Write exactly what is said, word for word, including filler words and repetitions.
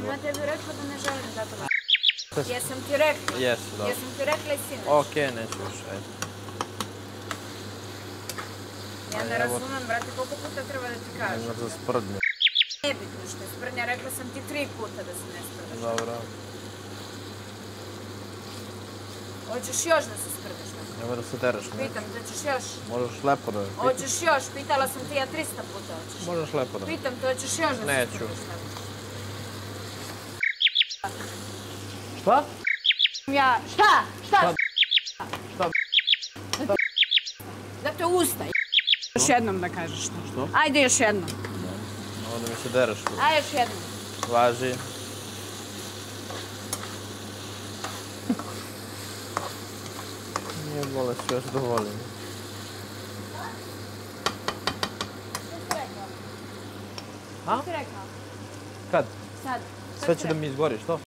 Ja tebi rekla da ne želim zato da... Jesam ti rekla? Jesu, dobro. Jesam ti rekla i sinoć. Okej, neću više, ajde. Ja ne razumem, brate, koliko puta treba da ti kažem. Nemaš za sprdnju. Nebitno što je sprnja, rekla sam ti tri puta da se ne sprdaš. Dobro. Hoćeš još da se sprdaš? Nema da se tereš, ne? Pitam, da ćeš još? Možeš lepo da... Hoćeš još? Pitala sam ti ja trista puta hoćeš. Možeš lepo da... Pitam te, hoćeš još da se Neću. sprdaš? Šta? Ja, šta? Šta? Šta? Zato ustaj. Još jednom da kažeš što. Što? Ajde još jednom. Onda mi se dereš tu. Ajde još jednom. Važi. Nije bolest, još dovolim. Što si rekao? A? Što si rekao? Kad? Sad. Sve će da mi izgori, što?